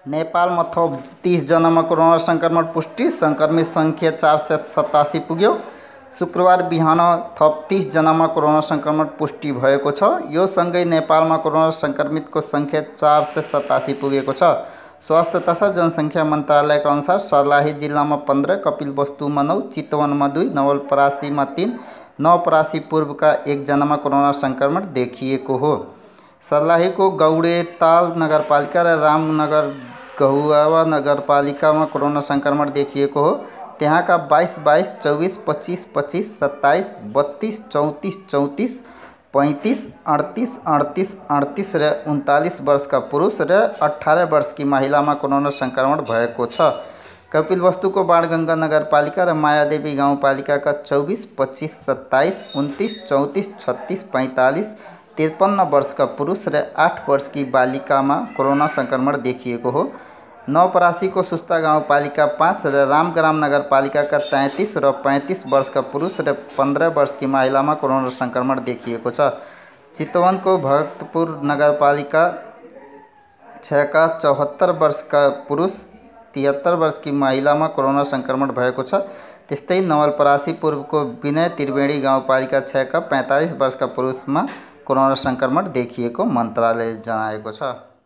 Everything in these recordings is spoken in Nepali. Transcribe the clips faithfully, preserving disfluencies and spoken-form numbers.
नेपालमा थप तीस जनामा कोरोना संक्रमण पुष्टि। संक्रमित संख्या चार सय सतासी पुग्यो। शुक्रबार बिहान थप तीस जनामा कोरोना संक्रमण पुष्टि भएको छ। यो सँगै नेपालमा कोरोना संक्रमितको संख्या चार सय सतासी पुगेको छ। स्वास्थ्य तथा जनसङ्ख्या मन्त्रालयका अनुसार सर्लाही जिल्लामा पन्ध्र, कपिलवस्तुमा नौ, चितवनमा दुई, नवलपरासीमा तीन, नवलपरासी पूर्वका एकजनामा कोरोना संक्रमण देखिएको हो। सर्लाहीको गौडेताल नगरपालिका र रामनगर गहुवा नगरपालिकामा कोरोना संक्रमण देखिएको हो। त्यहाँका बाइस बाइस, चौबीस, पच्चीस पच्चीस, सत्ताइस, बत्तीस, चौंतीस चौंतीस, पैंतीस, अड़तीस अड़तीस अड़तीस र उन्तालीस वर्षका पुरुष र अठारह वर्षकी महिलामा कोरोना संक्रमण भएको छ। कपिलवस्तुको बाणगङ्गा नगरपालिका र मायादेवी गाउँपालिकाका चौबीस, पच्चीस, सत्ताइस, उन्तीस, चौंतीस, छत्तीस, पैंतालीस, त्रिपन्न वर्षका पुरुष र आठ वर्षकी बालिकामा कोरोना संक्रमण देखिएको हो। नवलपरासीको सुस्ता गाउँपालिका पाँच र रामग्राम नगरपालिकाका तैंतीस र पैंतीस वर्षका पुरुष र पन्ध्र वर्षकी महिलामा कोरोना संक्रमण देखिएको छ। चितवनको भक्तपुर नगरपालिका छका चौहत्तर वर्षका पुरुष, तिहत्तर वर्षकी महिलामा कोरोना संक्रमण भएको छ। त्यस्तै नवलपरासी पूर्वको विनय त्रिवेणी गाउँपालिका छका पैंतालीस वर्षका पुरुषमा कोरोना संक्रमण देखिएको मन्त्रालयले जनाएको छ।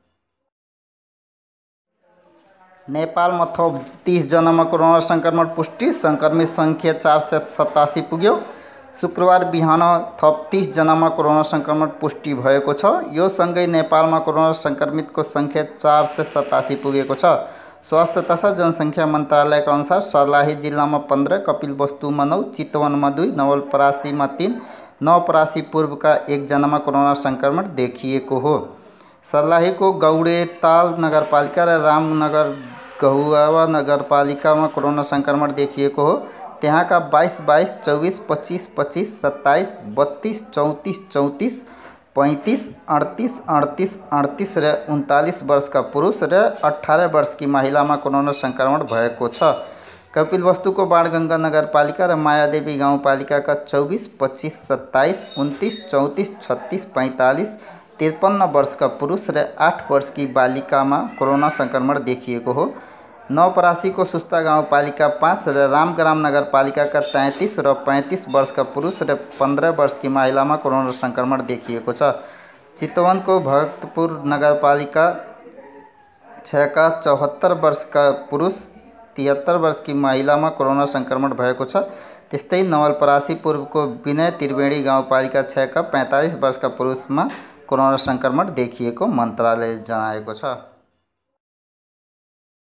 नेपालमा थप तीस जनामा कोरोना संक्रमण पुष्टि। संक्रमित संख्या चार सय सतासी पुग्यो। शुक्रबार बिहान थप तीस जनामा कोरोना संक्रमण पुष्टि भएको छ। यो सँगै नेपालमा कोरोना संक्रमितको संख्या चार सय सतासी पुगेको छ। स्वास्थ्य तथा जनसङ्ख्या मन्त्रालयका अनुसार सर्लाही जिल्लामा पन्ध्र, कपिलवस्तुमा नौ, चितवनमा दुई, नवलपरासीमा तीन, नवलपरासी पूर्वका एकजनामा कोरोना संक्रमण देखिएको हो। सर्लाहीको गौडेताल नगरपालिका र रामनगर गहुवा नगरपालिकामा कोरोना संक्रमण देखिएको हो। त्यहाँका बाइस बाइस, चौबीस, पच्चीस पच्चीस, सत्ताइस, बत्तीस, चौंतीस चौंतीस, पैंतीस, अड़तीस अड़तीस अड़तीस र उन्तालीस वर्षका पुरुष र अठारह वर्षकी महिलामा कोरोना संक्रमण भएको छ। कपिलवस्तुको बाणगङ्गा नगरपालिका र मायादेवी गाउँपालिकाका चौबीस, पच्चीस, सत्ताइस, उन्तीस, चौंतीस, छत्तीस, पैंतालीस, त्रिपन्न वर्षका पुरुष र आठ वर्षकी बालिकामा कोरोना संक्रमण देखिएको हो। नवलपरासीको सुस्ता गाउँपालिका पाँच र रामग्राम नगरपालिकाका तैंतीस र पैंतीस वर्षका पुरुष र पन्ध्र वर्षकी महिलामा कोरोना संक्रमण देखिएको छ। चितवनको भक्तपुर नगरपालिका छका चौहत्तर वर्षका पुरुष, तिहत्तर वर्षकी महिलामा कोरोना संक्रमण भएको छ। त्यस्तै नवलपरासी पूर्वको विनय त्रिवेणी गाउँपालिका छका पैंतालीस वर्षका पुरुषमा कोरोना संक्रमण देखिएको मन्त्रालयले जनाएको छ।